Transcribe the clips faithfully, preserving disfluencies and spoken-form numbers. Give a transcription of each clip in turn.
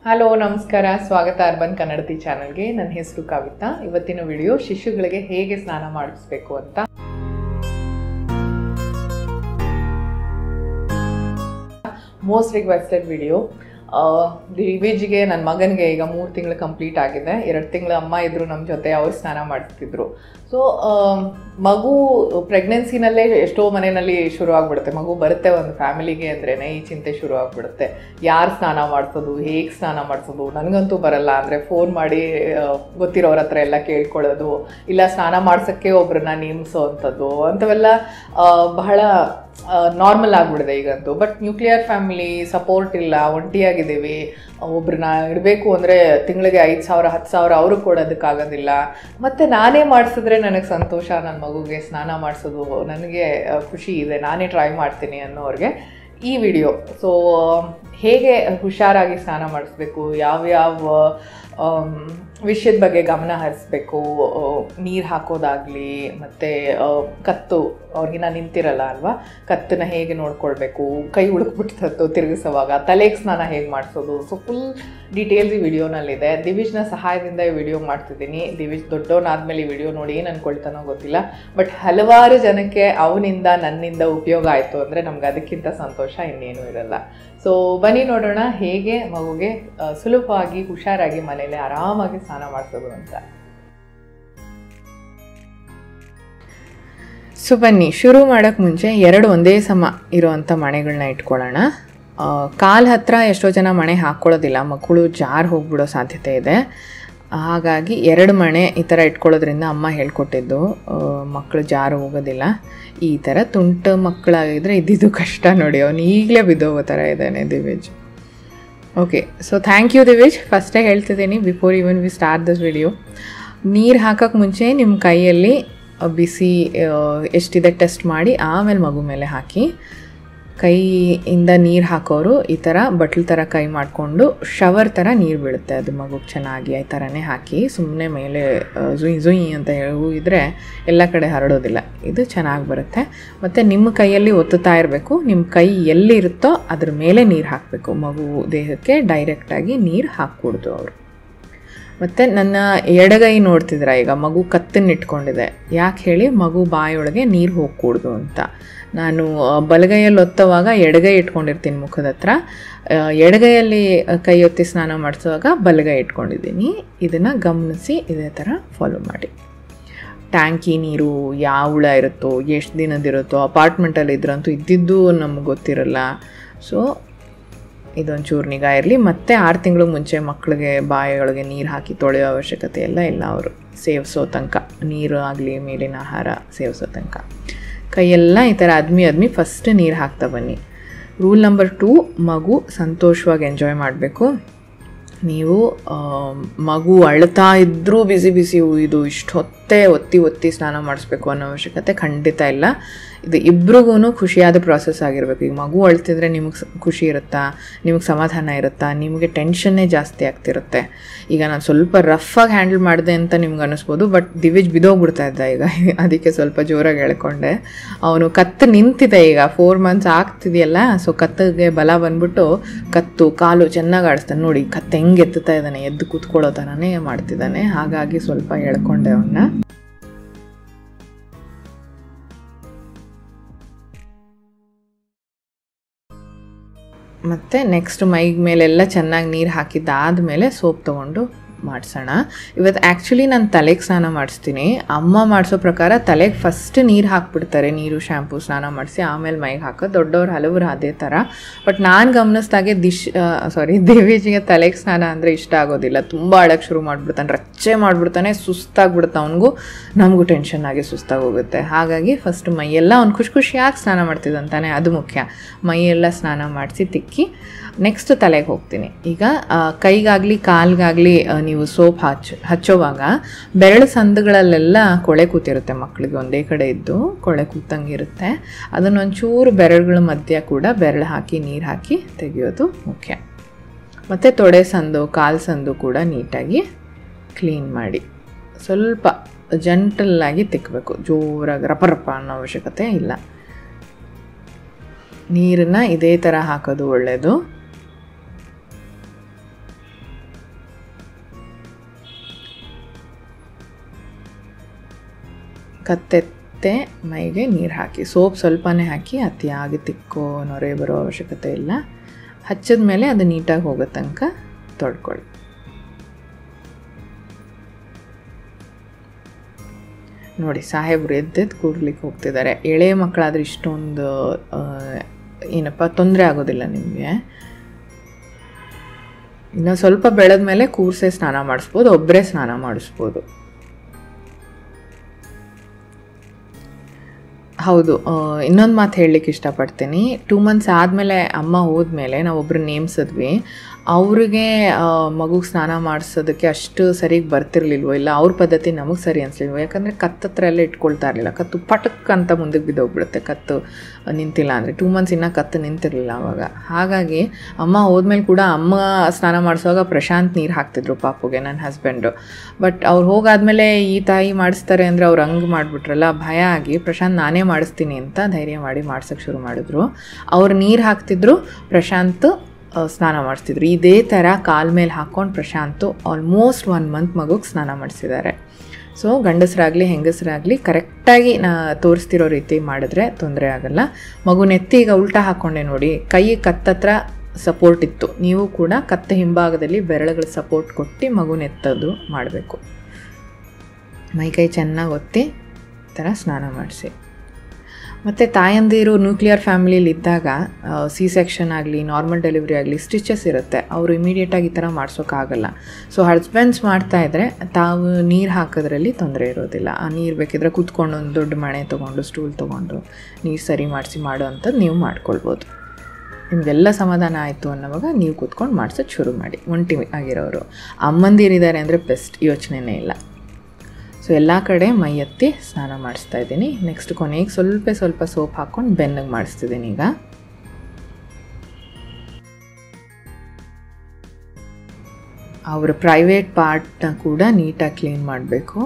Hello ನಮಸ್ಕಾರ, ಸ್ವಾಗತ urban ಕನ್ನಡತಿ ಚಾನಲ್ಗೆ. ನನ್ನ ಹೆಸರು ಕವಿತಾ. ಇವತ್ತಿನ ವಿಡಿಯೋ ಶಿಶುಗಳಿಗೆ ಹೇಗೆ ಸ್ನಾನ ಮಾಡಿಸ್ಬೇಕು ಅಂತ. Most requested video. ದಿವೇಜ್ಗೆ ನನ್ನ ಮಗನಿಗೆ ಈಗ ಮೂರು ತಿಂಗಳು ಕಂಪ್ಲೀಟ್ ಆಗಿದೆ. ಎರಡು ತಿಂಗಳು ಅಮ್ಮ ಇದ್ದರು ನಮ್ಮ ಜೊತೆ, ಅವ್ರು ಸ್ನಾನ ಮಾಡಿಸ್ತಿದ್ರು. ಸೊ ಮಗು ಪ್ರೆಗ್ನೆನ್ಸಿನಲ್ಲೇ ಎಷ್ಟೋ ಮನೆಯಲ್ಲಿ ಶುರು ಆಗಿಬಿಡುತ್ತೆ. ಮಗು ಬರುತ್ತೆ ಒಂದು ಫ್ಯಾಮಿಲಿಗೆ ಅಂದ್ರೇ ಈ ಚಿಂತೆ ಶುರು ಆಗಿಬಿಡುತ್ತೆ. ಯಾರು ಸ್ನಾನ ಮಾಡಿಸೋದು, ಹೇಗೆ ಸ್ನಾನ ಮಾಡಿಸೋದು, ನನಗಂತೂ ಬರಲ್ಲ ಅಂದರೆ ಫೋನ್ ಮಾಡಿ ಗೊತ್ತಿರೋರ ಹತ್ರ ಎಲ್ಲ ಕೇಳ್ಕೊಳ್ಳೋದು, ಇಲ್ಲ ಸ್ನಾನ ಮಾಡ್ಸೋಕ್ಕೆ ಒಬ್ರನ್ನ ನೇಮಿಸೋ ಅಂಥದ್ದು ಅಂಥವೆಲ್ಲ ಬಹಳ ನಾರ್ಮಲ್ ಆಗಿಬಿಡಿದೆ ಈಗಂತೂ. ಬಟ್ ನ್ಯೂಕ್ಲಿಯರ್ ಫ್ಯಾಮಿಲಿ ಸಪೋರ್ಟ್ ಇಲ್ಲ, ಒಂಟಿಯಾಗಿದ್ದೀವಿ. ಒಬ್ರನ್ನ ಇಡಬೇಕು ಅಂದರೆ ತಿಂಗಳಿಗೆ ಐದು ಸಾವಿರ ಹತ್ತು ಸಾವಿರ ಅವರು ಕೊಡೋದಕ್ಕಾಗೋದಿಲ್ಲ. ಮತ್ತು ನಾನೇ ಮಾಡಿಸಿದ್ರೆ ನನಗೆ ಸಂತೋಷ, ನನ್ನ ಮಗುಗೆ ಸ್ನಾನ ಮಾಡಿಸೋದು ನನಗೆ ಖುಷಿ ಇದೆ, ನಾನೇ ಟ್ರೈ ಮಾಡ್ತೀನಿ ಅನ್ನೋರಿಗೆ ಈ ವಿಡಿಯೋ. ಸೊ ಹೇಗೆ ಹುಷಾರಾಗಿ ಸ್ನಾನ ಮಾಡಿಸ್ಬೇಕು, ಯಾವ್ಯಾವ ವಿಷಯದ ಬಗ್ಗೆ ಗಮನ ಹರಿಸ್ಬೇಕು, ನೀರು ಹಾಕೋದಾಗಲಿ, ಮತ್ತು ಕತ್ತು ಅವ್ರಿಗಿನ ನಿಂತಿರಲ್ಲ ಅಲ್ವಾ, ಕತ್ತನ್ನ ಹೇಗೆ ನೋಡ್ಕೊಳ್ಬೇಕು, ಕೈ ಉಳುಕ್ಬಿಟ್ಟು ತಿರುಗಿಸೋವಾಗ ತಲೆಗೆ ಸ್ನಾನ ಹೇಗೆ ಮಾಡಿಸೋದು. ಸೊ ಫುಲ್ ಡೀಟೇಲ್ಸ್ ಈ ವಿಡಿಯೋನಲ್ಲಿದೆ. ದಿವಿಜ್ನ ಸಹಾಯದಿಂದ ಈ ವಿಡಿಯೋ ಮಾಡ್ತಿದ್ದೀನಿ. ದಿವಿಜ್ ದೊಡ್ಡವನಾದ್ಮೇಲೆ ಈ ವಿಡಿಯೋ ನೋಡಿ ಏನು ಅಂದ್ಕೊಳ್ತಾನೋ ಗೊತ್ತಿಲ್ಲ, ಬಟ್ ಹಲವಾರು ಜನಕ್ಕೆ ಅವನಿಂದ ನನ್ನಿಂದ ಉಪಯೋಗ ಆಯಿತು ಅಂದರೆ ನಮ್ಗೆ ಅದಕ್ಕಿಂತ ಸಂತೋಷ ಇನ್ನೇನೂ ಇರಲ್ಲ. ಸೊ ಬನ್ನಿ ನೋಡೋಣ ಹೇಗೆ ಮಗುಗೆ ಸುಲಭವಾಗಿ ಹುಷಾರಾಗಿ ಮನೇಲಿ ಆರಾಮಾಗಿ ಸ್ನಾನ ಮಾಡಿಸೋದು ಅಂತ. ಸೊ ಬನ್ನಿ ಶುರು ಮಾಡೋಕ್ಕೆ ಮುಂಚೆ ಎರಡು ಒಂದೇ ಸಮ ಇರೋವಂಥ ಮಣೆಗಳನ್ನ ಇಟ್ಕೊಳ್ಳೋಣ. ಕಾಲು ಹತ್ರ ಎಷ್ಟೋ ಜನ ಮಣೆ ಹಾಕ್ಕೊಳ್ಳೋದಿಲ್ಲ, ಮಕ್ಕಳು ಜಾರು ಹೋಗ್ಬಿಡೋ ಸಾಧ್ಯತೆ ಇದೆ. ಹಾಗಾಗಿ ಎರಡು ಮಣೆ ಈ ಥರ ಇಟ್ಕೊಳ್ಳೋದ್ರಿಂದ ಅಮ್ಮ ಹೇಳ್ಕೊಟ್ಟಿದ್ದು, ಮಕ್ಕಳು ಜಾರು ಹೋಗೋದಿಲ್ಲ. ಈ ಥರ ತುಂಟು ಮಕ್ಕಳಾಗಿದ್ದರೆ ಇದ್ದಿದ್ದು ಕಷ್ಟ ನೋಡಿ. ಅವನು ಈಗಲೇ ಬಿದ್ದೋಗೋ ಥರ ಇದ್ದಾನೆ Divej. Okay, so thank you Divej. ಫಸ್ಟೇ ಹೇಳ್ತಿದ್ದೀನಿ before even we start this video. ನೀರು ಹಾಕೋಕ್ಕೆ ಮುಂಚೆ ನಿಮ್ಮ ಕೈಯಲ್ಲಿ ಬಿಸಿ ಎಷ್ಟಿದೆ ಟೆಸ್ಟ್ ಮಾಡಿ ಆಮೇಲೆ ಮಗು ಮೇಲೆ ಹಾಕಿ. ಕೈಯಿಂದ ನೀರು ಹಾಕೋರು ಈ ಥರ ಬಟ್ಲು ಥರ ಕೈ ಮಾಡಿಕೊಂಡು ಶವರ್ ಥರ ನೀರು ಬೀಳುತ್ತೆ ಅದು ಮಗುಗೆ ಚೆನ್ನಾಗಿ, ಈ ಥರನೇ ಹಾಕಿ. ಸುಮ್ಮನೆ ಮೇಲೆ ಜುಯ್ ಜುಯ್ ಅಂತ ಹೋಗಿದ್ರೆ ಎಲ್ಲ ಕಡೆ ಹರಡೋದಿಲ್ಲ, ಇದು ಚೆನ್ನಾಗಿ ಬರುತ್ತೆ. ಮತ್ತು ನಿಮ್ಮ ಕೈಯಲ್ಲಿ ಒತ್ತುತ್ತಾ ಇರಬೇಕು, ನಿಮ್ಮ ಕೈ ಎಲ್ಲಿರುತ್ತೋ ಅದ್ರ ಮೇಲೆ ನೀರು ಹಾಕಬೇಕು. ಮಗು ದೇಹಕ್ಕೆ ಡೈರೆಕ್ಟಾಗಿ ನೀರು ಹಾಕೂಡ್ದು ಅವರು. ಮತ್ತು ನನ್ನ ಎಡಗೈ ನೋಡ್ತಿದ್ರ ಈಗ ಮಗು ಕತ್ತನ್ನು ಇಟ್ಕೊಂಡಿದೆ. ಯಾಕೆ ಹೇಳಿ, ಮಗು ಬಾಯೊಳಗೆ ನೀರು ಹೋಗ್ಕೂಡ್ದು ಅಂತ. ನಾನು ಬಲಗೈಯಲ್ಲಿ ಒತ್ತುವಾಗ ಎಡಗೈ ಇಟ್ಕೊಂಡಿರ್ತೀನಿ ಮುಖದ ಹತ್ರ, ಎಡಗೈಯಲ್ಲಿ ಕೈ ಒತ್ತಿ ಸ್ನಾನ ಮಾಡಿಸುವಾಗ ಬಲಗೈ ಇಟ್ಕೊಂಡಿದ್ದೀನಿ. ಇದನ್ನು ಗಮನಿಸಿ ಇದೇ ಥರ ಫಾಲೋ ಮಾಡಿ. ಟ್ಯಾಂಕಿ ನೀರು ಯಾವ ಹುಳ ಇರುತ್ತೋ, ಎಷ್ಟು ದಿನದಿರುತ್ತೋ, ಅಪಾರ್ಟ್ಮೆಂಟಲ್ಲಿ ಇದ್ರಂತೂ ಇದ್ದಿದ್ದು ನಮಗೆ ಗೊತ್ತಿರಲ್ಲ. ಸೊ ಇದೊಂಚೂರು ನಿಗಾ ಇರಲಿ. ಮತ್ತು ಆರು ತಿಂಗಳು ಮುಂಚೆ ಮಕ್ಕಳಿಗೆ ಬಾಯೊಳಗೆ ನೀರು ಹಾಕಿ ತೊಳೆಯೋ ಅವಶ್ಯಕತೆ ಎಲ್ಲ ಇಲ್ಲ. ಅವರು ಸೇವಿಸೋ ತನಕ, ನೀರು ಆಗಲಿ ಮೇಲಿನ ಆಹಾರ ಸೇವಿಸೋ ತನಕ ಕೈಯೆಲ್ಲ ಈ ಥರ ಅದ್ಮಿ ಅದ್ಮಿ ಫಸ್ಟ್ ನೀರು ಹಾಕ್ತಾ ಬನ್ನಿ. ರೂಲ್ ನಂಬರ್ ಟೂ, ಮಗು ಸಂತೋಷವಾಗಿ ಎಂಜಾಯ್ ಮಾಡಬೇಕು. ನೀವು ಮಗು ಅಳ್ತಾ ಇದ್ದರೂ ಬಿಸಿ ಬಿಸಿ ಇದು ಇಷ್ಟು ಹೊತ್ತೇ ಒತ್ತಿ ಒತ್ತಿ ಸ್ನಾನ ಮಾಡಿಸ್ಬೇಕು ಅನ್ನೋ ಅವಶ್ಯಕತೆ ಖಂಡಿತ ಇಲ್ಲ. ಇದು ಇಬ್ರಿಗೂ ಖುಷಿಯಾದ ಪ್ರಾಸೆಸ್ ಆಗಿರಬೇಕು. ಈಗ ಮಗು ಅಳ್ತಿದ್ರೆ ನಿಮಗೆ ಖುಷಿ ಇರುತ್ತಾ, ನಿಮಗೆ ಸಮಾಧಾನ ಇರುತ್ತಾ, ನಿಮಗೆ ಟೆನ್ಷನ್ನೇ ಜಾಸ್ತಿ ಆಗ್ತಿರುತ್ತೆ. ಈಗ ನಾನು ಸ್ವಲ್ಪ ರಫಾಗಿ ಹ್ಯಾಂಡಲ್ ಮಾಡಿದೆ ಅಂತ ನಿಮ್ಗೆ ಅನ್ನಿಸ್ಬೋದು, ಬಟ್ ದಿವೇಜ್ ಬಿದೋಗ್ಬಿಡ್ತಾ ಇದ್ದ ಈಗ, ಅದಕ್ಕೆ ಸ್ವಲ್ಪ ಜೋರಾಗಿ ಎಳ್ಕೊಂಡೆ. ಅವನು ಕತ್ತು ನಿಂತಿದೆ, ಈಗ ಫೋರ್ ಮಂತ್ಸ್ ಆಗ್ತಿದೆಯಲ್ಲ, ಸೊ ಕತ್ತಿಗೆ ಬಲ ಬಂದ್ಬಿಟ್ಟು ಕತ್ತು ಕಾಲು ಚೆನ್ನಾಗಿ ಆಡಿಸ್ತಾನೆ ನೋಡಿ. ಕತ್ತು ಹೆಂಗೆ ಎತ್ತುತ್ತಾ ಇದ್ದಾನೆ, ಎದ್ದು ಕೂತ್ಕೊಳ್ಳೋ ಥರನೇ ಮಾಡ್ತಿದ್ದಾನೆ. ಹಾಗಾಗಿ ಸ್ವಲ್ಪ ಎಳ್ಕೊಂಡೆ ಅವನ್ನ. ಮತ್ತು ನೆಕ್ಸ್ಟ್ ಮೈಗೆ ಮೇಲೆಲ್ಲ ಚೆನ್ನಾಗಿ ನೀರು ಹಾಕಿದ್ದಾದಮೇಲೆ ಸೋಪ್ ತೊಗೊಂಡು ಮಾಡಿಸೋಣ. ಇವತ್ತು ಆ್ಯಕ್ಚುಲಿ ನಾನು ತಲೆಗೆ ಸ್ನಾನ ಮಾಡಿಸ್ತೀನಿ. ಅಮ್ಮ ಮಾಡಿಸೋ ಪ್ರಕಾರ ತಲೆಗೆ ಫಸ್ಟ್ ನೀರು ಹಾಕ್ಬಿಡ್ತಾರೆ, ನೀರು ಶ್ಯಾಂಪು ಸ್ನಾನ ಮಾಡಿಸಿ ಆಮೇಲೆ ಮೈಗೆ ಹಾಕೋದು. ದೊಡ್ಡವ್ರು ಹಲವರು ಅದೇ ಥರ. ಬಟ್ ನಾನು ಗಮನಿಸ್ದಾಗೆ ದಿಶ್ ಸಾರಿ ದೇವೇಜಿಗೆ ತಲೆಗೆ ಸ್ನಾನ ಅಂದರೆ ಇಷ್ಟ ಆಗೋದಿಲ್ಲ. ತುಂಬ ಅಳಕ್ಕೆ ಶುರು ಮಾಡಿಬಿಡ್ತಾನೆ, ರಚ್ಚೆ ಮಾಡಿಬಿಡ್ತಾನೆ, ಸುಸ್ತಾಗ್ಬಿಡುತ್ತೆ ಅವನಿಗೂ, ನಮಗೂ ಟೆನ್ಷನ್ ಆಗಿ ಸುಸ್ತಾಗಿ ಹೋಗುತ್ತೆ. ಹಾಗಾಗಿ ಫಸ್ಟ್ ಮೈಯೆಲ್ಲ ಅವ್ನು ಖುಷಿ ಖುಷಿಯಾಗಿ ಸ್ನಾನ ಮಾಡ್ತಿದ್ದಂತಾನೆ, ಅದು ಮುಖ್ಯ. ಮೈಯೆಲ್ಲ ಸ್ನಾನ ಮಾಡಿಸಿ ತಿಕ್ಕಿ ನೆಕ್ಸ್ಟ್ ತಲೆಗೆ ಹೋಗ್ತೀನಿ. ಈಗ ಕೈಗಾಗಲಿ ಕಾಲಿಗಾಗಲಿ ನೀವು ಸೋಪ್ ಹಚ್ಚ ಹಚ್ಚೋವಾಗ ಬೆರಳು ಸಂದುಗಳಲ್ಲೆಲ್ಲ ಕೊಳೆ ಕೂತಿರುತ್ತೆ ಮಕ್ಕಳಿಗೆ, ಒಂದೇ ಕಡೆ ಇದ್ದು ಕೊಳೆ ಕೂತಂಗಿರುತ್ತೆ. ಅದನ್ನೊಂಚೂರು ಬೆರಳುಗಳ ಮಧ್ಯ ಕೂಡ ಬೆರಳು ಹಾಕಿ ನೀರು ಹಾಕಿ ತೆಗೆಯೋದು ಮುಖ್ಯ. ಮತ್ತು ತೊಡೆ ಸಂದು ಕಾಲು ಸಂದು ಕೂಡ ನೀಟಾಗಿ ಕ್ಲೀನ್ ಮಾಡಿ ಸ್ವಲ್ಪ ಜಂಟಲ್ಲಾಗಿ ತಿಕ್ಕಬೇಕು, ಜೋರಾಗಿ ರಪರಪ ಅನ್ನೋ ಅವಶ್ಯಕತೆ ಇಲ್ಲ. ನೀರನ್ನು ಇದೇ ಥರ ಹಾಕೋದು ಒಳ್ಳೆಯದು. ಕತ್ತೆತ್ತೆ ಮೈಗೆ ನೀರು ಹಾಕಿ, ಸೋಪ್ ಸ್ವಲ್ಪನೇ ಹಾಕಿ, ಅತಿಯಾಗಿ ತಿಕ್ಕೋ ನೊರೆ ಬರೋ ಅವಶ್ಯಕತೆ ಇಲ್ಲ. ಹಚ್ಚಿದ ಮೇಲೆ ಅದು ನೀಟಾಗಿ ಹೋಗೋ ತನಕ ತೊಳ್ಕೊಳ್ಳಿ. ನೋಡಿ ಸಾಹೇಬ್ರು ಎದ್ದೆದ್ದು ಕೂರ್ಲಿಕ್ಕೆ ಹೋಗ್ತಿದ್ದಾರೆ. ಎಳೆ ಮಕ್ಕಳಾದ್ರೆ ಇಷ್ಟೊಂದು ಏನಪ್ಪ ತೊಂದರೆ ಆಗೋದಿಲ್ಲ ನಿಮಗೆ. ಇನ್ನು ಸ್ವಲ್ಪ ಬೆಳೆದ ಮೇಲೆ ಕೂರ್ಸೆ ಸ್ನಾನ ಮಾಡಿಸ್ಬೋದು, ಒಬ್ಬರೇ ಸ್ನಾನ ಮಾಡಿಸ್ಬೋದು. ಹೌದು, ಇನ್ನೊಂದು ಮಾತು ಹೇಳಲಿಕ್ಕೆ ಇಷ್ಟಪಡ್ತೀನಿ. ಟೂ ಮಂತ್ಸ್ ಆದಮೇಲೆ ಅಮ್ಮ ಹೋದ್ಮೇಲೆ ನಾವು ಒಬ್ರು ನೇಮಿಸಿದ್ವಿ. ಅವ್ರಿಗೆ ಮಗುಗೆ ಸ್ನಾನ ಮಾಡಿಸೋದಕ್ಕೆ ಅಷ್ಟು ಸರಿಗೆ ಬರ್ತಿರ್ಲಿಲ್ವೋ, ಇಲ್ಲ ಅವ್ರ ಪದ್ಧತಿ ನಮಗೆ ಸರಿ ಅನಿಸ್ಲಿಲ್ವೋ. ಯಾಕಂದರೆ ಕತ್ತತ್ರ ಎಲ್ಲ ಇಟ್ಕೊಳ್ತಾ ಇರಲಿಲ್ಲ. ಕತ್ತು ಪಟಕ್ ಅಂತ ಮುಂದಕ್ಕೆ ಬಿದ್ದೋಗ್ಬಿಡುತ್ತೆ ಕತ್ತು ನಿಂತಿಲ್ಲ ಅಂದರೆ. ಟೂ ಮಂತ್ಸ್ ಇನ್ನೂ ಕತ್ತು ನಿಂತಿರಲಿಲ್ಲ ಆವಾಗ. ಹಾಗಾಗಿ ಅಮ್ಮ ಹೋದ್ಮೇಲೆ ಕೂಡ ಅಮ್ಮ ಸ್ನಾನ ಮಾಡಿಸುವಾಗ ಪ್ರಶಾಂತ್ ನೀರು ಹಾಕ್ತಿದ್ರು ಪಾಪುಗೆ, ನನ್ನ ಹಸ್ಬೆಂಡು. ಬಟ್ ಅವ್ರು ಹೋಗಾದ್ಮೇಲೆ ಈ ತಾಯಿ ಮಾಡಿಸ್ತಾರೆ ಅಂದರೆ ಅವ್ರು ಹಂಗೆ ಮಾಡಿಬಿಟ್ರಲ್ಲ, ಭಯ ಆಗಿ ಪ್ರಶಾಂತ್ ನಾನೇ ಮಾಡಿಸ್ತೀನಿ ಅಂತ ಧೈರ್ಯ ಮಾಡಿ ಮಾಡ್ಸೋಕ್ಕೆ ಶುರು ಮಾಡಿದ್ರು. ಅವ್ರು ನೀರು ಹಾಕ್ತಿದ್ರು, ಪ್ರಶಾಂತ್ ಸ್ನಾನ ಮಾಡಿಸ್ತಿದ್ರು. ಇದೇ ಥರ ಕಾಲ ಮೇಲೆ ಹಾಕ್ಕೊಂಡು ಪ್ರಶಾಂತು ಆಲ್ಮೋಸ್ಟ್ ಒನ್ ಮಂತ್ ಮಗುಗೆ ಸ್ನಾನ ಮಾಡಿಸಿದ್ದಾರೆ. ಸೊ ಗಂಡಸರಾಗಲಿ ಹೆಂಗಸರಾಗಲಿ ಕರೆಕ್ಟಾಗಿ ನಾ ತೋರಿಸ್ತಿರೋ ರೀತಿ ಮಾಡಿದ್ರೆ ತೊಂದರೆ ಆಗೋಲ್ಲ. ಮಗು ನೆತ್ತಿ ಈಗ ಉಲ್ಟಾ ಹಾಕ್ಕೊಂಡೆ ನೋಡಿ, ಕೈ ಕತ್ತತ್ರ ಸಪೋರ್ಟ್ ಇತ್ತು. ನೀವು ಕೂಡ ಕತ್ತ ಹಿಂಭಾಗದಲ್ಲಿ ಬೆರಳುಗಳ ಸಪೋರ್ಟ್ ಕೊಟ್ಟು ಮಗು ನೆತ್ತದು ಮಾಡಬೇಕು. ಮೈಕೈ ಚೆನ್ನಾಗಿ ಒತ್ತಿ ಈ ಥರ ಸ್ನಾನ ಮಾಡಿಸಿ. ಮತ್ತು ತಾಯಂದಿರು ನ್ಯೂಕ್ಲಿಯರ್ ಫ್ಯಾಮಿಲಿಲಿ ಇದ್ದಾಗ ಸಿ ಸೆಕ್ಷನ್ ಆಗಲಿ ನಾರ್ಮಲ್ ಡೆಲಿವರಿ ಆಗಲಿ ಸ್ಟಿಚಸ್ ಇರುತ್ತೆ, ಅವರು ಇಮಿಡಿಯೇಟಾಗಿ ಈ ಥರ ಮಾಡ್ಸೋಕ್ಕಾಗಲ್ಲ. ಸೊ ಹಸ್ಬೆಂಡ್ಸ್ ಮಾಡ್ತಾಯಿದ್ರೆ ತಾವು ನೀರು ಹಾಕೋದ್ರಲ್ಲಿ ತೊಂದರೆ ಇರೋದಿಲ್ಲ. ಆ ನೀರು ಬೇಕಿದ್ರೆ ಕೂತ್ಕೊಂಡು ಒಂದು ದೊಡ್ಡ ಮಣೆ ತೊಗೊಂಡು ಸ್ಟೂಲ್ ತೊಗೊಂಡು ನೀರು ಸರಿ ಮಾಡಿಸಿ ಮಾಡೋ ಅಂಥದ್ದು ನೀವು ಮಾಡ್ಕೊಳ್ಬೋದು. ನಿಮಗೆಲ್ಲ ಸಮಾಧಾನ ಆಯಿತು ಅನ್ನೋವಾಗ ನೀವು ಕೂತ್ಕೊಂಡು ಮಾಡ್ಸೋದು ಶುರು ಮಾಡಿ. ಒಂಟಿ ಆಗಿರೋರು ಅಮ್ಮಂದಿರಿದ್ದಾರೆ ಅಂದರೆ ಬೆಸ್ಟ್, ಯೋಚನೆಯೇ ಇಲ್ಲ. ಸೊ ಎಲ್ಲ ಕಡೆ ಮೈ ಎತ್ತಿ ಸ್ನಾನ ಮಾಡಿಸ್ತಾ ಇದ್ದೀನಿ. ನೆಕ್ಸ್ಟ್ ಕೊನೆಗೆ ಸ್ವಲ್ಪ ಸ್ವಲ್ಪ ಸೋಪ್ ಹಾಕ್ಕೊಂಡು ಬೆನ್ನಿಗೆ ಮಾಡಿಸ್ತಿದ್ದೀನಿ. ಈಗ ಅವರ ಪ್ರೈವೇಟ್ ಪಾರ್ಟ್ನ ಕೂಡ ನೀಟಾಗಿ ಕ್ಲೀನ್ ಮಾಡಬೇಕು.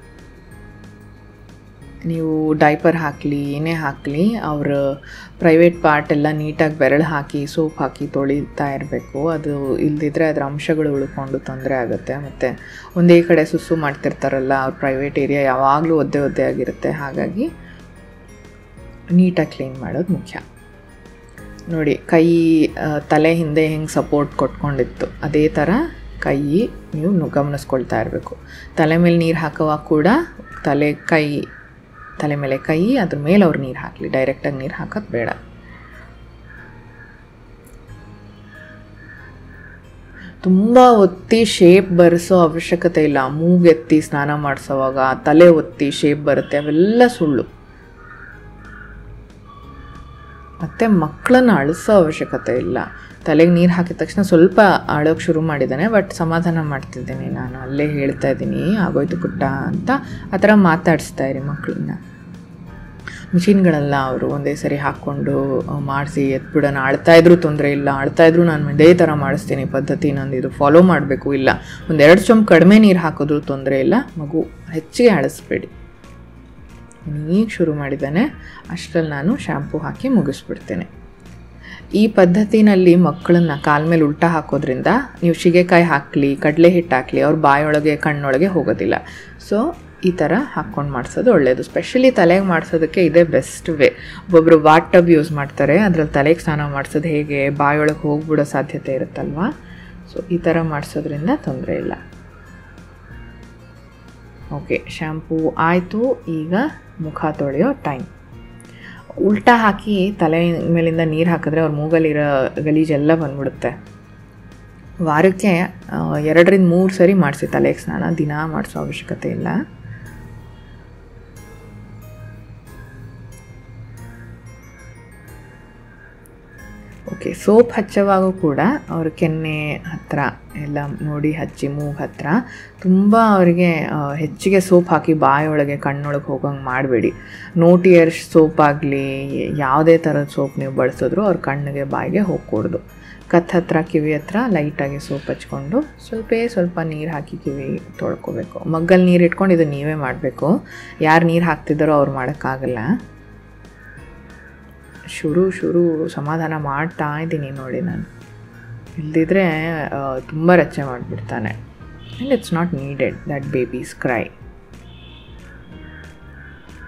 ನೀವು ಡೈಪರ್ ಹಾಕಲಿ ಏನೇ ಹಾಕಲಿ ಅವ್ರ ಪ್ರೈವೇಟ್ ಪಾರ್ಟ್ ಎಲ್ಲ ನೀಟಾಗಿ ಬೆರಳು ಹಾಕಿ ಸೋಪ್ ಹಾಕಿ ತೊಳಿತಾ ಇರಬೇಕು. ಅದು ಇಲ್ಲದಿದ್ದರೆ ಅದರ ಅಂಶಗಳು ಉಳ್ಕೊಂಡು ತೊಂದರೆ ಆಗುತ್ತೆ. ಮತ್ತು ಒಂದೇ ಕಡೆ ಸುಸ್ಸು ಮಾಡ್ತಿರ್ತಾರಲ್ಲ, ಅವ್ರ ಪ್ರೈವೇಟ್ ಏರಿಯಾ ಯಾವಾಗಲೂ ಒದ್ದೆ ಒದ್ದೆ ಆಗಿರುತ್ತೆ. ಹಾಗಾಗಿ ನೀಟಾಗಿ ಕ್ಲೀನ್ ಮಾಡೋದು ಮುಖ್ಯ. ನೋಡಿ ಕೈ ತಲೆ ಹಿಂದೆ ಹೆಂಗೆ ಸಪೋರ್ಟ್ ಕೊಟ್ಕೊಂಡಿತ್ತು ಅದೇ ಥರ ಕೈ ನೀವು ಗಮನಿಸ್ಕೊಳ್ತಾ ಇರಬೇಕು. ತಲೆ ಮೇಲೆ ನೀರು ಹಾಕೋವಾಗ ಕೂಡ ತಲೆ ಕೈ ತಲೆ ಮೇಲೆ ಕೈ ಅದ್ರ ಮೇಲೆ ಅವ್ರು ನೀರು ಹಾಕಲಿ, ಡೈರೆಕ್ಟಾಗಿ ನೀರು ಹಾಕೋದು ಬೇಡ. ತುಂಬ ಒತ್ತಿ ಶೇಪ್ ಬರೆಸೋ ಅವಶ್ಯಕತೆ ಇಲ್ಲ. ಮೂಗೆತ್ತಿ ಸ್ನಾನ ಮಾಡಿಸೋವಾಗ ತಲೆ ಒತ್ತಿ ಶೇಪ್ ಬರುತ್ತೆ, ಅವೆಲ್ಲ ಸುಳ್ಳು. ಮತ್ತು ಮಕ್ಕಳನ್ನು ಅಳಿಸೋ ಅವಶ್ಯಕತೆ ಇಲ್ಲ. ತಲೆಗೆ ನೀರು ಹಾಕಿದ ತಕ್ಷಣ ಸ್ವಲ್ಪ ಆಳೋಕ್ಕೆ ಶುರು ಮಾಡಿದ್ದಾನೆ, ಬಟ್ ಸಮಾಧಾನ ಮಾಡ್ತಿದ್ದೀನಿ ನಾನು, ಅಲ್ಲೇ ಹೇಳ್ತಾ ಇದ್ದೀನಿ ಆಗೋಯ್ತು ಪುಟ್ಟ ಅಂತ. ಆ ಥರ ಮಾತಾಡಿಸ್ತಾ ಇರಿ ಮಕ್ಕಳನ್ನ. ಮಿಷಿನ್ಗಳೆಲ್ಲ ಅವರು ಒಂದೇ ಸರಿ ಹಾಕ್ಕೊಂಡು ಮಾಡಿಸಿ ಎತ್ಬಿಡೋಣ, ಆಳ್ತಾಯಿದ್ರು ತೊಂದರೆ ಇಲ್ಲ, ಆಳ್ತಾಯಿದ್ರು ನಾನು ಇದೇ ಥರ ಮಾಡಿಸ್ತೀನಿ ಪದ್ಧತಿ ನಂದು, ಇದು ಫಾಲೋ ಮಾಡಬೇಕು. ಇಲ್ಲ, ಒಂದೆರಡು ಚೊಂಬು ಕಡಿಮೆ ನೀರು ಹಾಕಿದ್ರೂ ತೊಂದರೆ ಇಲ್ಲ, ಮಗು ಹೆಚ್ಚಿಗೆ ಆಳಿಸ್ಬೇಡಿ. ಈಗ ಶುರು ಮಾಡಿದ್ದಾನೆ, ಅಷ್ಟರಲ್ಲಿ ನಾನು ಶ್ಯಾಂಪು ಹಾಕಿ ಮುಗಿಸ್ಬಿಡ್ತೇನೆ. ಈ ಪದ್ಧತಿನಲ್ಲಿ ಮಕ್ಕಳನ್ನ ಕಾಲ ಮೇಲೆ ಉಲ್ಟಾ ಹಾಕೋದ್ರಿಂದ ನೀವು ಶಿಗೆಕಾಯಿ ಹಾಕಲಿ ಕಡಲೆ ಹಿಟ್ಟು ಹಾಕಲಿ ಅವ್ರ ಬಾಯೊಳಗೆ ಕಣ್ಣೊಳಗೆ ಹೋಗೋದಿಲ್ಲ. ಸೊ ಈ ಥರ ಹಾಕ್ಕೊಂಡು ಮಾಡಿಸೋದು ಒಳ್ಳೆಯದು. ಸ್ಪೆಷಲಿ ತಲೆಗೆ ಮಾಡಿಸೋದಕ್ಕೆ ಇದೇ ಬೆಸ್ಟ್ ವೇ. ಒಬ್ಬೊಬ್ಬರು ವಾಟ್ ಟಬ್ ಯೂಸ್ ಮಾಡ್ತಾರೆ, ಅದರಲ್ಲಿ ತಲೆಗೆ ಸ್ನಾನ ಮಾಡಿಸೋದು ಹೇಗೆ ಬಾಯೊಳಗೆ ಹೋಗ್ಬಿಡೋ ಸಾಧ್ಯತೆ ಇರುತ್ತಲ್ವ. ಸೊ ಈ ಥರ ಮಾಡಿಸೋದ್ರಿಂದ ತೊಂದರೆ ಇಲ್ಲ. ಓಕೆ, ಶ್ಯಾಂಪೂ ಆಯಿತು. ಈಗ ಮುಖ ತೊಳೆಯೋ ಟೈಮ್. ಉಲ್ಟಾ ಹಾಕಿ ತಲೆ ಮೇಲಿಂದ ನೀರು ಹಾಕಿದ್ರೆ ಅವ್ರ ಮೂಗಲ್ಲಿರೋ ಗಲೀಜೆಲ್ಲ ಬಂದ್ಬಿಡುತ್ತೆ. ವಾರಕ್ಕೆ ಎರಡರಿಂದ ಮೂರು ಸರಿ ಮಾಡಿಸಿ ತಲೆಗೆ ಸ್ನಾನ, ದಿನ ಮಾಡಿಸೋ ಅವಶ್ಯಕತೆ ಇಲ್ಲ. ಓಕೆ, ಸೋಪ್ ಹಚ್ಚೋವಾಗೂ ಕೂಡ ಅವ್ರ ಕೆನ್ನೆ ಹತ್ತಿರ ಎಲ್ಲ ನೋಡಿ ಹಚ್ಚಿ, ಮೂಗು ಹತ್ತಿರ ತುಂಬ ಅವರಿಗೆ ಹೆಚ್ಚಿಗೆ ಸೋಪ್ ಹಾಕಿ ಬಾಯೊಳಗೆ ಕಣ್ಣೊಳಗೆ ಹೋಗೋಂಗೆ ಮಾಡಬೇಡಿ. ನೋಟಿಯರ್ ಸೋಪ್ ಆಗಲಿ ಯಾವುದೇ ಥರದ ಸೋಪ್ ನೀವು ಬಳಸಿದ್ರು ಅವ್ರ ಕಣ್ಣಿಗೆ ಬಾಯಿಗೆ ಹೋಗ್ಕೊಡ್ದು. ಕತ್ ಹತ್ರ ಕಿವಿ ಹತ್ರ ಲೈಟಾಗಿ ಸೋಪ್ ಹಚ್ಕೊಂಡು ಸ್ವಲ್ಪ ಸ್ವಲ್ಪ ನೀರು ಹಾಕಿ ಕಿವಿ ತೊಳ್ಕೊಬೇಕು. ಮಗ್ಗಲ್ಲಿ ನೀರು ಇಟ್ಕೊಂಡು ಇದು ನೀವೇ ಮಾಡಬೇಕು. ಯಾರು ನೀರು ಹಾಕ್ತಿದ್ದಾರೋ ಅವ್ರು ಮಾಡೋಕ್ಕಾಗಲ್ಲ. ಶುರು ಶುರು ಸಮಾಧಾನ ಮಾಡ್ತಾ ಇದ್ದೀನಿ ನೋಡಿ ನಾನು, ಇಲ್ಲದಿದ್ದರೆ ತುಂಬ ರಚ್ಚೆ ಮಾಡಿಬಿಡ್ತಾನೆ. And it's not needed that babies cry.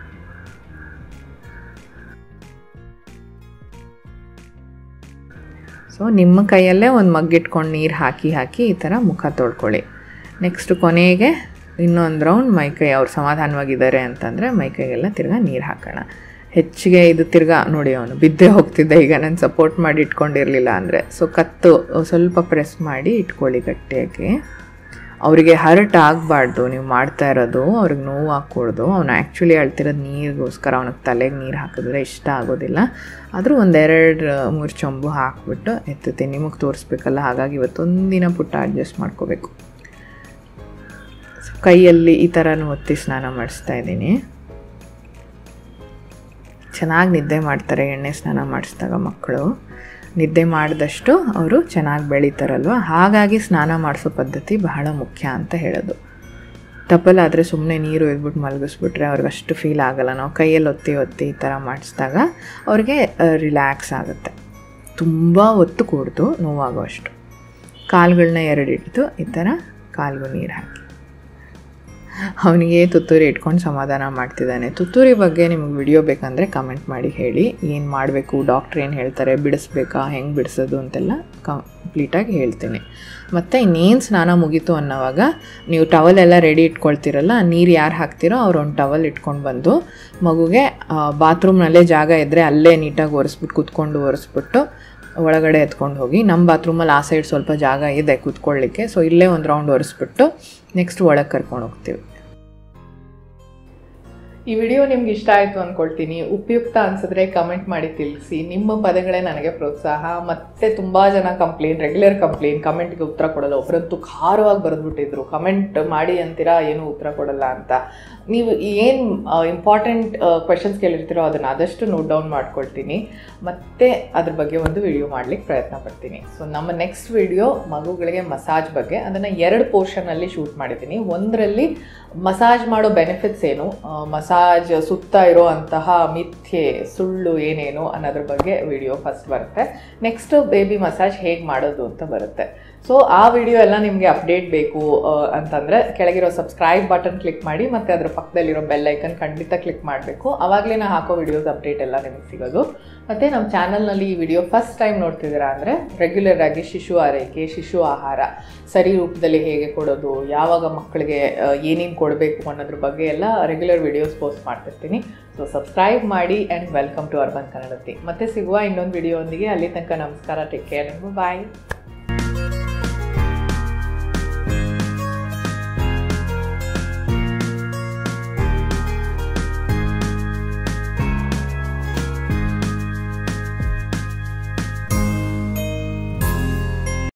So ನಿಮ್ಮ ಕೈಯಲ್ಲೇ ಒಂದು ಮಗ್ಗಿಟ್ಕೊಂಡು ನೀರು ಹಾಕಿ ಹಾಕಿ ಈ ಥರ ಮುಖ ತೊಳ್ಕೊಳ್ಳಿ. ನೆಕ್ಸ್ಟ್ ಕೊನೆಗೆ ಇನ್ನೊಂದು ರೌಂಡ್ ಮೈಕೈ ಅವ್ರು ಸಮಾಧಾನವಾಗಿದ್ದಾರೆ ಅಂತಂದರೆ ಮೈಕೈಗೆಲ್ಲ ತಿರ್ಗಾ ನೀರು ಹಾಕೋಣ. ಹೆಚ್ಚಿಗೆ ಇದು ತಿರ್ಗಾ ನೋಡಿ ಅವನು ಬಿದ್ದೇ ಹೋಗ್ತಿದ್ದೆ ಈಗ ನಾನು ಸಪೋರ್ಟ್ ಮಾಡಿ ಇಟ್ಕೊಂಡಿರಲಿಲ್ಲ ಅಂದರೆ. ಸೊ ಕತ್ತು ಸ್ವಲ್ಪ ಪ್ರೆಸ್ ಮಾಡಿ ಇಟ್ಕೊಳ್ಳಿ ಗಟ್ಟಿಯಾಗಿ. ಅವರಿಗೆ ಹರ್ಟ್ ಆಗಬಾರ್ದು ನೀವು ಮಾಡ್ತಾ ಇರೋದು, ಅವ್ರಿಗೆ ನೋವು ಹಾಕ್ಕೊಡ್ದು. ಅವನು ಆ್ಯಕ್ಚುಲಿ ಹೇಳ್ತಿರೋದು ನೀರಿಗೋಸ್ಕರ, ಅವನಿಗೆ ತಲೆಗೆ ನೀರು ಹಾಕಿದ್ರೆ ಇಷ್ಟ ಆಗೋದಿಲ್ಲ. ಆದರೂ ಒಂದೆರಡು ಮೂರು ಚೊಂಬು ಹಾಕ್ಬಿಟ್ಟು ಎತ್ತುತ್ತೆ, ನಿಮಗೆ ತೋರಿಸ್ಬೇಕಲ್ಲ, ಹಾಗಾಗಿ ಇವತ್ತೊಂದಿನ ಪುಟ್ಟ ಅಡ್ಜಸ್ಟ್ ಮಾಡ್ಕೋಬೇಕು. ಸೊ ಕೈಯಲ್ಲಿ ಈ ಥರನೂ ಒತ್ತಿ ಸ್ನಾನ ಮಾಡಿಸ್ತಾ ಇದ್ದೀನಿ. ಚೆನ್ನಾಗಿ ನಿದ್ದೆ ಮಾಡ್ತಾರೆ ಎಣ್ಣೆ ಸ್ನಾನ ಮಾಡಿಸಿದಾಗ ಮಕ್ಕಳು. ನಿದ್ದೆ ಮಾಡಿದಷ್ಟು ಅವರು ಚೆನ್ನಾಗಿ ಬೆಳೀತಾರಲ್ವ, ಹಾಗಾಗಿ ಸ್ನಾನ ಮಾಡಿಸೋ ಪದ್ಧತಿ ಬಹಳ ಮುಖ್ಯ ಅಂತ ಹೇಳೋದು. ತಪ್ಪಲಾದರೆ ಸುಮ್ಮನೆ ನೀರು ಇದ್ಬಿಟ್ಟು ಮಲಗಿಸ್ಬಿಟ್ರೆ ಅವ್ರಿಗೆ ಅಷ್ಟು ಫೀಲ್ ಆಗೋಲ್ಲ. ನಾವು ಕೈಯಲ್ಲಿ ಒತ್ತಿ ಒತ್ತಿ ಈ ಥರ ಮಾಡಿಸಿದಾಗ ಅವ್ರಿಗೆ ರಿಲ್ಯಾಕ್ಸ್ ಆಗುತ್ತೆ. ತುಂಬ ಒತ್ತು ಕೂಡ್ದು ನೋವಾಗೋ ಅಷ್ಟು. ಕಾಲುಗಳನ್ನ ಎರಡಿಟ್ಟು ಈ ಥರ ಕಾಲಿಗೂ ನೀರು ಹಾಕಿ. ಅವನಿಗೆ ತುತ್ತೂರಿ ಇಟ್ಕೊಂಡು ಸಮಾಧಾನ ಮಾಡ್ತಿದ್ದಾನೆ. ತುತ್ತೂರಿ ಬಗ್ಗೆ ನಿಮಗೆ ವಿಡಿಯೋ ಬೇಕಂದರೆ ಕಮೆಂಟ್ ಮಾಡಿ ಹೇಳಿ. ಏನು ಮಾಡಬೇಕು, ಡಾಕ್ಟ್ರ್ ಏನು ಹೇಳ್ತಾರೆ, ಬಿಡಿಸ್ಬೇಕಾ, ಹೆಂಗೆ ಬಿಡಿಸೋದು ಅಂತೆಲ್ಲ ಕಂಪ್ಲೀಟಾಗಿ ಹೇಳ್ತೀನಿ. ಮತ್ತು ಇನ್ನೇನು ಸ್ನಾನ ಮುಗೀತು ಅನ್ನೋವಾಗ ನೀವು ಟವಲೆಲ್ಲ ರೆಡಿ ಇಟ್ಕೊಳ್ತೀರಲ್ಲ, ನೀರು ಯಾರು ಹಾಕ್ತಿರೋ ಅವ್ರು ಒಂದು ಟವಲ್ ಇಟ್ಕೊಂಡು ಬಂದು ಮಗುಗೆ ಬಾತ್ರೂಮ್ನಲ್ಲೇ ಜಾಗ ಇದ್ದರೆ ಅಲ್ಲೇ ನೀಟಾಗಿ ಒರೆಸ್ಬಿಟ್ಟು ಕೂತ್ಕೊಂಡು ಒರೆಸ್ಬಿಟ್ಟು ಒಳಗಡೆ ಎತ್ಕೊಂಡು ಹೋಗಿ. ನಮ್ಮ ಬಾತ್ರೂಮಲ್ಲಿ ಆ ಸೈಡ್ ಸ್ವಲ್ಪ ಜಾಗ ಇದೆ ಕೂತ್ಕೊಳ್ಳಿಕ್ಕೆ, ಸೊ ಇಲ್ಲೇ ಒಂದು ರೌಂಡ್ ಒರೆಸ್ಬಿಟ್ಟು ನೆಕ್ಸ್ಟ್ ಒಳಗೆ ಕರ್ಕೊಂಡು ಹೋಗ್ತೀವಿ. ಈ ವಿಡಿಯೋ ನಿಮ್ಗೆ ಇಷ್ಟ ಆಯಿತು ಅಂದ್ಕೊಳ್ತೀನಿ. ಉಪಯುಕ್ತ ಅನಿಸಿದ್ರೆ ಕಮೆಂಟ್ ಮಾಡಿ ತಿಳಿಸಿ. ನಿಮ್ಮ ಪದಗಳೇ ನನಗೆ ಪ್ರೋತ್ಸಾಹ. ಮತ್ತು ತುಂಬ ಜನ ಕಂಪ್ಲೇಂಟ್, ರೆಗ್ಯುಲರ್ ಕಂಪ್ಲೇಂಟ್, ಕಮೆಂಟ್ಗೆ ಉತ್ತರ ಕೊಡಲ್ಲ. ಒಬ್ಬರಂತೂ ಖಾರವಾಗಿ ಬರೆದ್ಬಿಟ್ಟಿದ್ರು, ಕಮೆಂಟ್ ಮಾಡಿ ಅಂತೀರಾ ಏನೂ ಉತ್ತರ ಕೊಡಲ್ಲ ಅಂತ. ನೀವು ಏನು ಇಂಪಾರ್ಟೆಂಟ್ ಕ್ವೆಶನ್ಸ್ ಕೇಳಿರ್ತೀರೋ ಅದನ್ನು ಆದಷ್ಟು ನೋಟ್ ಡೌನ್ ಮಾಡ್ಕೊಳ್ತೀನಿ, ಮತ್ತು ಅದ್ರ ಬಗ್ಗೆ ಒಂದು ವಿಡಿಯೋ ಮಾಡಲಿಕ್ಕೆ ಪ್ರಯತ್ನ ಪಡ್ತೀನಿ. ಸೊ ನಮ್ಮ ನೆಕ್ಸ್ಟ್ ವಿಡಿಯೋ ಮಗುಗಳಿಗೆ ಮಸಾಜ್ ಬಗ್ಗೆ. ಅದನ್ನು ಎರಡು ಪೋರ್ಷನಲ್ಲಿ ಶೂಟ್ ಮಾಡಿದ್ದೀನಿ. ಒಂದರಲ್ಲಿ ಮಸಾಜ್ ಮಾಡೋ ಬೆನಿಫಿಟ್ಸ್ ಏನು, ಮಸಾಜ್ ಸುತ್ತ ಇರೋ ಅಂತಹ ಮಿಥ್ಯೆ ಸುಳ್ಳು ಏನೇನು ಅನ್ನೋದ್ರ ಬಗ್ಗೆ ವಿಡಿಯೋ ಫಸ್ಟ್ ಬರುತ್ತೆ. ನೆಕ್ಸ್ಟ್ ಬೇಬಿ ಮಸಾಜ್ ಹೇಗೆ ಮಾಡೋದು ಅಂತ ಬರುತ್ತೆ. ಸೊ ಆ ವಿಡಿಯೋ ಎಲ್ಲ ನಿಮಗೆ ಅಪ್ಡೇಟ್ ಬೇಕು ಅಂತಂದರೆ ಕೆಳಗಿರೋ ಸಬ್ಸ್ಕ್ರೈಬ್ ಬಟನ್ ಕ್ಲಿಕ್ ಮಾಡಿ, ಮತ್ತು ಅದರ ಪಕ್ಕದಲ್ಲಿರೋ ಬೆಲ್ ಐಕನ್ ಖಂಡಿತ ಕ್ಲಿಕ್ ಮಾಡಬೇಕು. ಆವಾಗಲೇ ನಾ ಹಾಕೋ ವಿಡಿಯೋಸ್ ಅಪ್ಡೇಟ್ ಎಲ್ಲ ನಿಮಗೆ ಸಿಗೋದು. ಮತ್ತು ನಮ್ಮ ಚಾನಲ್ನಲ್ಲಿ ಈ ವಿಡಿಯೋ ಫಸ್ಟ್ ಟೈಮ್ ನೋಡ್ತಿದ್ದೀರಾ ಅಂದರೆ ರೆಗ್ಯುಲರ್ ಆಗಿ ಶಿಶು ಆರೈಕೆ, ಶಿಶು ಆಹಾರ ಸರಿ ರೂಪದಲ್ಲಿ ಹೇಗೆ ಕೊಡೋದು, ಯಾವಾಗ ಮಕ್ಕಳಿಗೆ ಏನೇನು ಕೊಡಬೇಕು ಅನ್ನೋದ್ರ ಬಗ್ಗೆ ಎಲ್ಲ ರೆಗ್ಯುಲರ್ ವಿಡಿಯೋಸ್ ಪೋಸ್ಟ್ ಮಾಡ್ತಿರ್ತೀನಿ. ಸೊ ಸಬ್ಸ್ಕ್ರೈಬ್ ಮಾಡಿ and welcome to Urban Kannadati. ಮತ್ತೆ ಸಿಗುವ ಇನ್ನೊಂದು ವಿಡಿಯೋ ಒಂದಿಗೆ. ಅಲ್ಲಿ ತನಕ ನಮಸ್ಕಾರ, ಟೇಕ್ ಕೇರ್, ಬಾಯ್.